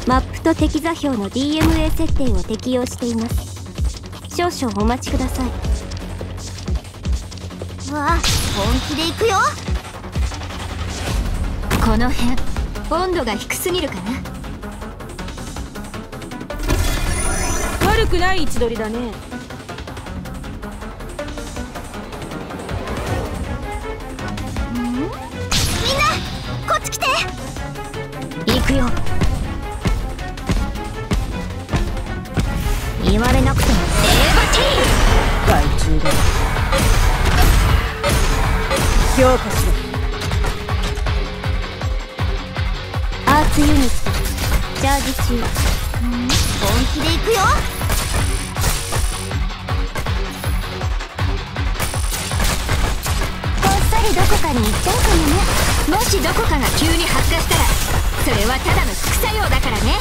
マップと敵座標の DMA 設定を適用しています。少々お待ちください。 わあ、本気で行くよ。 この辺温度が低すぎるかな。 悪くない位置取りだね。 みんなこっち来て。 行くよ。言われなくても害虫だ。強化しろ。 アーツユニットチャージ中。 本気で行くよ。 こっそりどこかに行っちゃうかもね。もしどこかが急に発火したらそれはただの副作用だからね。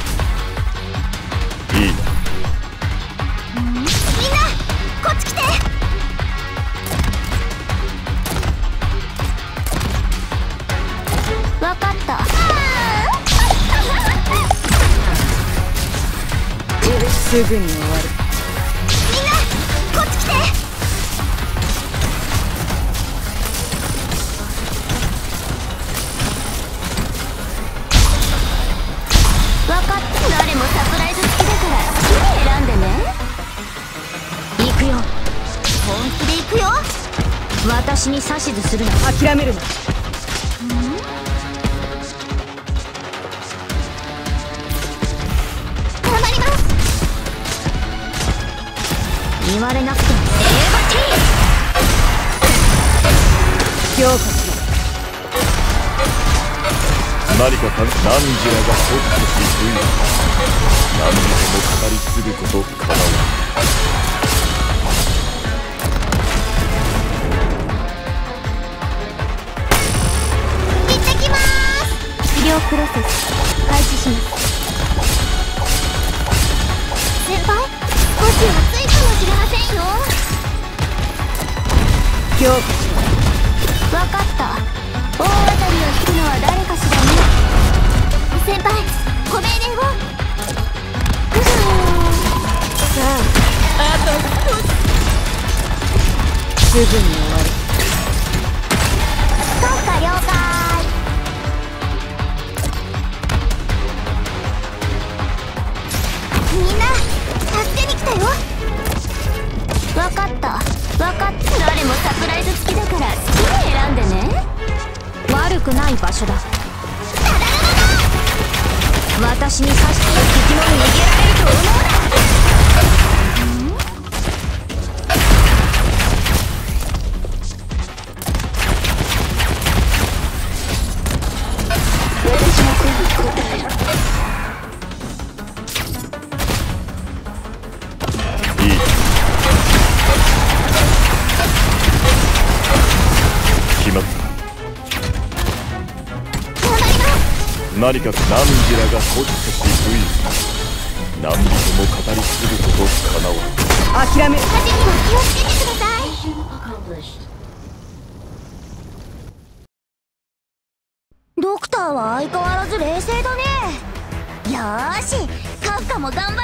いいな。 みんなこっち来て。 わかった。 すぐに終わる。 みんなこっち来て。 わかった。誰もサプライズ付きだから好きに選んでね。行くよ。 本気で行くよ。 私に指図するな。 諦めるな。 頑張ります。 言われなくても強化しろ。 何か何時らが放棄し不意。何人も語り継ぐことかなわ行ってきまーす。 治療プロセス開始します。 先輩、少し暑いかもしれませんよ。 強化しろ。 わかった。大当たりを引くのは誰かしらね。 先輩、ご命令を。 すぐに終わる。 国家了解。みんな助けに来たよ。 わかった。誰もサプライズ付きだから好きに選んでね。悪くない場所だ。私に刺して敵も逃げられると思うな。私の声に答える。 いい。決まった。何か何時らが放棄し不意。何人も語り継ぐことかなわ。 諦める。 火事には気をつけてください。 ドクターは相変わらず冷静だね。 よーし、カフカも頑張